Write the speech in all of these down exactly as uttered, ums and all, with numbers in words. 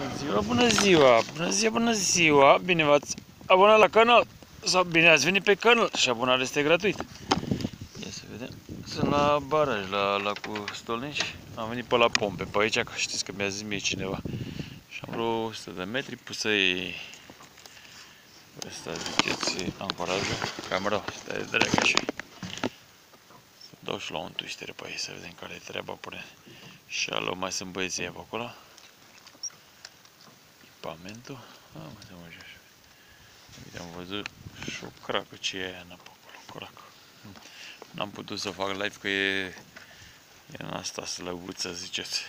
ziua, bună ziua, bună ziua, bună ziua, bine v-ați abonat la canal sau bine ați venit pe canal și abonarea este gratuit. Ia să vedem, sunt la baraj, la lacul Stolnici, am venit pe la pompe, pe aici, că știți că mi-a zis mie cineva. Și am vreo o sută de metri pusă-i ăsta, ziceți, ancorajul, camera, stai de dreagă așa. Să dau și la un twister pe aici, să vedem care e treaba până. Și alo, mai sunt băieții pe acolo. Echipamentul. Ah, mă se merge așa. Uite, am văzut și o cracă, ce e aia pe acolo, cracă. N-am putut să fac live că e, e în asta slăbuță, ziceți.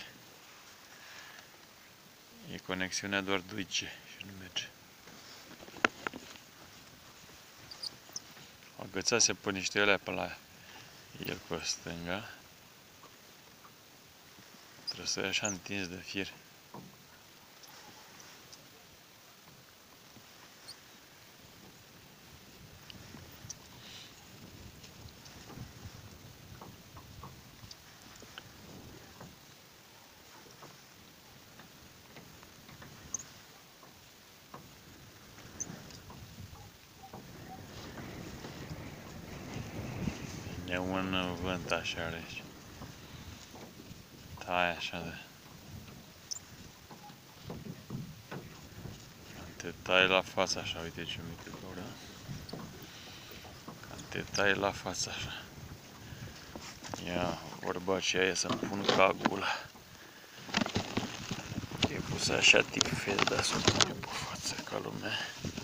E conexiunea doar doi G și nu merge. Agățase pe niște alea pe la el pe stânga. Trebuie să e așa întins de fier. E un vânt așa are aici. Tai așa de... Te tai la față așa, uite ce mică gaură. Când te tai la față așa. Ia, vorba aceea e să-mi pun cagula. E pus așa tip fel, dar să-mi pune pe față ca lumea.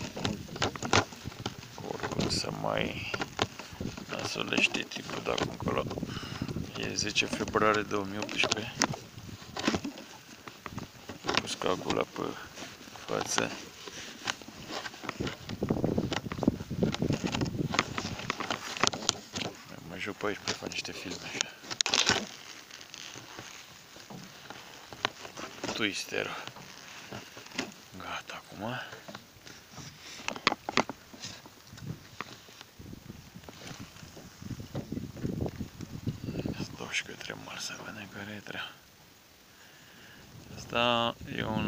Oricum să mai nasolește tipul de acum încolo. E zece februarie două mii optsprezece. Am pus cagula pe față. Mă joc pe aici, pe fac niște filme așa. Twister-ul. Gata acum. Stau și către mare să vedem care e treaba. Asta e un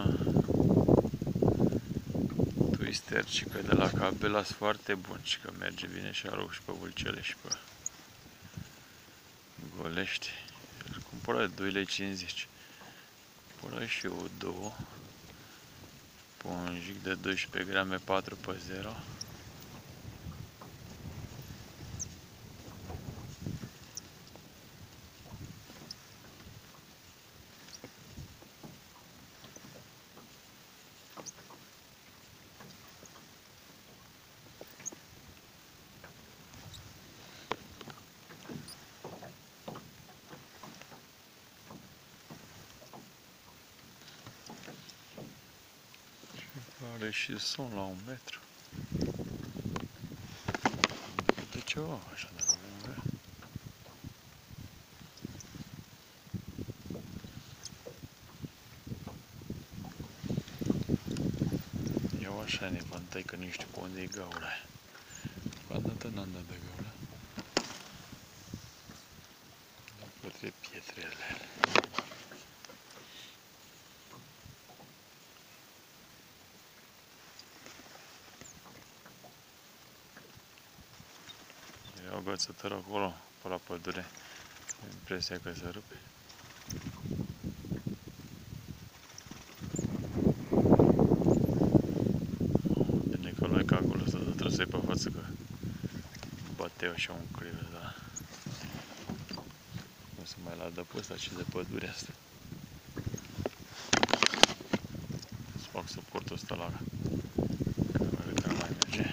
twister și că de la Cabela sunt foarte bun și că merge bine și arunc și pe Vâlcele și pe Golești. Îl cumpără de doi lei cincizeci. Cumpără și eu două. Pe un jig de doisprezece grame patru pe zero. Are și son la un metru. De ceva așa de nu vrea. Eu așa ne vantai că nu știu pe unde e gaura aia. V-am dat n-am dat de gaura. Către pietrele alea. E o agățătură acolo, pe la pădure. Am impresia că se rupe. Bine că luai cagul ăsta, dar trebuie să-i pe față că bate așa un crive, da. Nu se mai ladă pe ăsta, ci de pădurea asta. Să fac suportul ăsta la care că nu mai merge.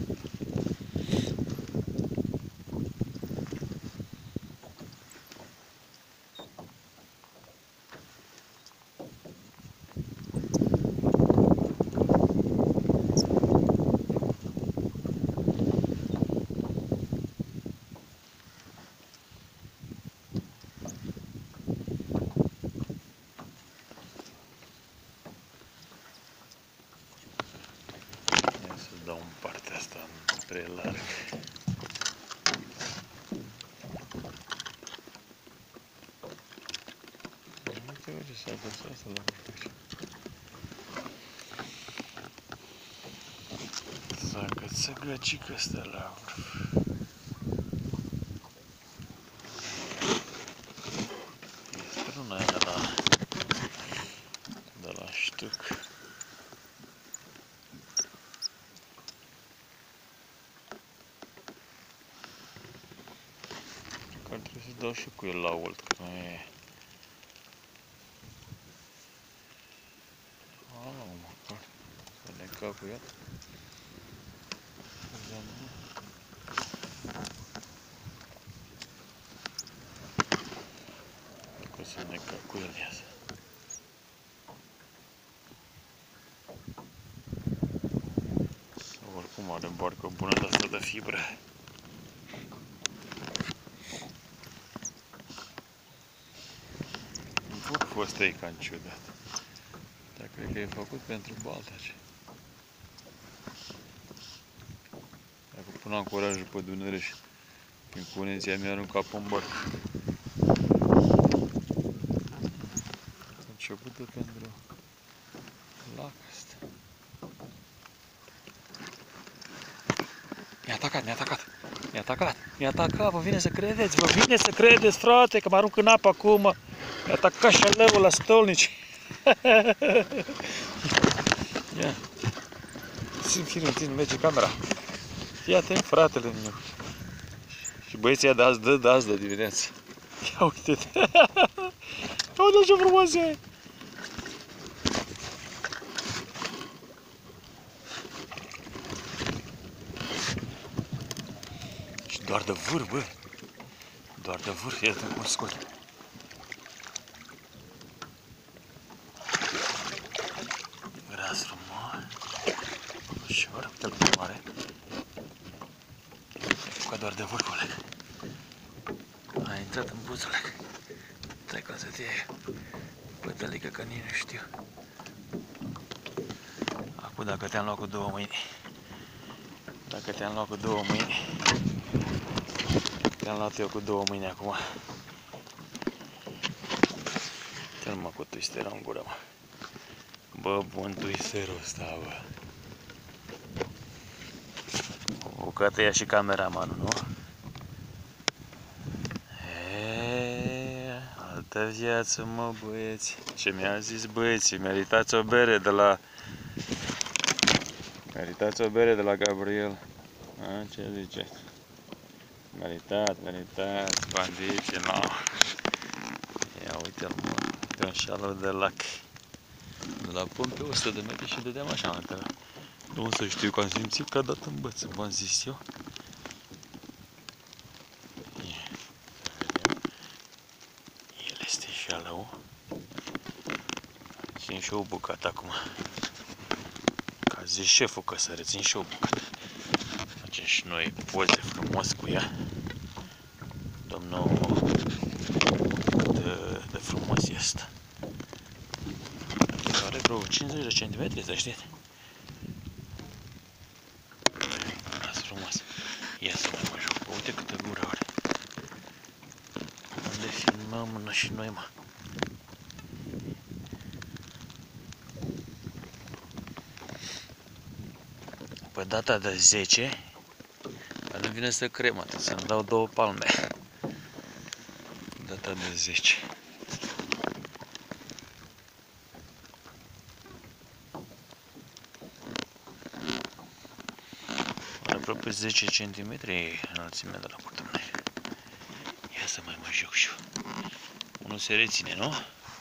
Dau în partea asta spre larg. Uite, uite, s-a agățat asta la aici. Să găcică ăsta la struna aia de la de la ștuc. Că ar trebui să dau și cu el la olt, că nu e... Aoleu, mă, să ne ca cu el. Că să ne ca cu el, iasă. Oricum are barcă bună de asta de fibră. Vârful ăsta e cam ciudat. Dar cred că e făcut pentru baltaci. Dacă pun ancorajul pe Dunăre și prin Cuneția mi-a aruncat pe-n barcă. Începută pentru lac asta. Mi-a atacat, mi-a atacat, mi-a atacat, mi-a atacat, vă vine să credeți, vă vine să credeți, frate, că mă arunc în apă acum. Mi-a atacat șalăul la stolnici. Ia. Țin film, țin, merge camera. Fii atent, fratele meu. Și băieții ăia de azi dă, de azi de dimineață. Ia uite-te. Ia uite ce frumos e. Și doar de vârf, bă. Doar de vârf, iată cum scot. Gras frumos. Ușor, uite-l cum mare. Ca doar de vârfule. A intrat în buzule. Stai cum să te iei pătălică, că nici nu știu. Acum dacă te-am luat cu două mâini, dacă te-am luat cu două mâini, te-am luat eu cu două mâini acum. Te-l mă cu twisterul în gură, mă. Bă, bun twisterul ăsta, bă. O bucată ia și cameramanul, nu? Eee, altă viață, mă, băieți. Ce mi-a zis băieții? Meritați o bere de la... Meritați o bere de la Gabriel. A, ce ziceți? Meritat, meritat, bandiții, no. Ia uite-l, mă. Uite un șalău de lac. De la pun pe o sută de metri și dădeam așa, mă, că... Nu să știu că am simțit că a dat în băță, v-am zis eu. El este șalău. Țin și o bucată acum. Ca zis șeful că să rețin și o bucată. Facem și noi poze frumos cu ea. Domnul de, de frumos este. Are vreo cincizeci de centimetri, să știți. Las frumos. Ia să mai mă joc. Uite câtă gură are. Unde filmăm și noi, mă? Pe data de zece, dar nu vine să cred, mă, să-mi dau două palme. Data de zece. Are aproape zece centimetri înălțimea de la curtămâne. Ia să mai mă joc și eu. Unul se reține, nu?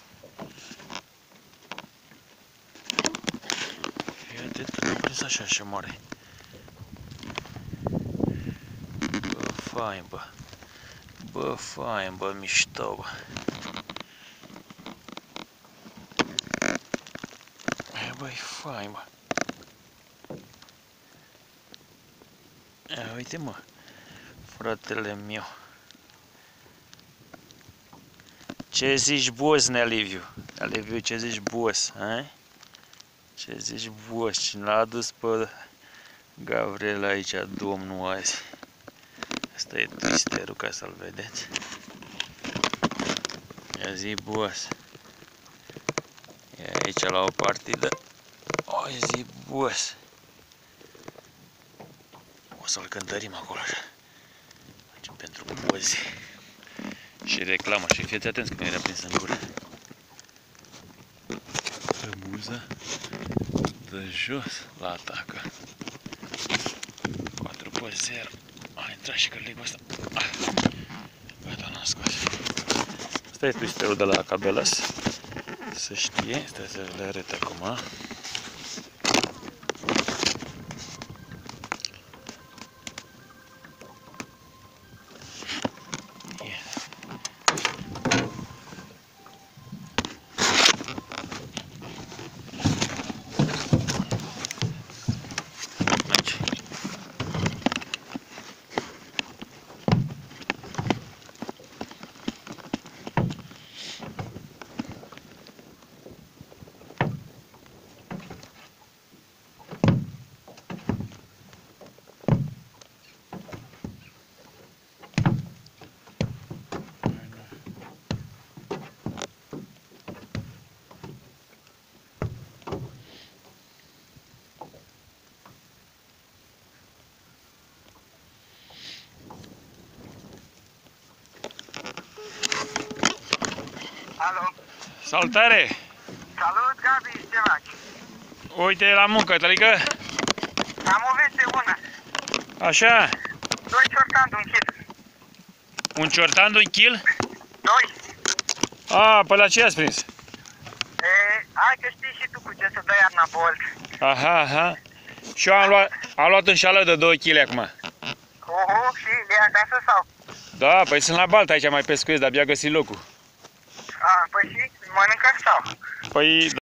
Ia-te, nu prins așa și mare. Bă, fain, bă. Bă, fain, bă, mișto, bă. Băi, fain, bă. Ia uite, mă, fratele meu. Ce zici, boss, Nealiviu? Nealiviu, ce zici, boss, a? Ce zici, boss? Cine l-a adus pe Gabriel aici, domnul azi? Asta e twisterul, ca să-l vedeți. Ia zi, boss. E aici la o partidă. O zi, boss. să-l cântărim acolo așa. Facem pentru poze. Și reclamă. Și fiți atenți că nu era prins în gură. Rămuza de jos la atacă. patru pe zero. A intrat și cărligul ăsta. Gata, l-am scos. Asta e twisterul de la Cabela's. Să știe. Stai să le arăt acum. Alo. Salutare! Salut, Gabi, ce faci? Uite la muncă, tălică? Am o veste bună. Așa? Doi ciortani, un kil. Un ciortan de un kil? Doi. A, pe la ce ați prins? E, hai că știi și tu cu ce să dai iarna bolt. Aha, aha. Și eu am luat, am luat un șală de două kilograme acum. Oho, și le ia acasă sau? Da, păi sunt la baltă aici, mai pescuiesc, dar abia găsit locul. A, păi și mănâncă sau? Păi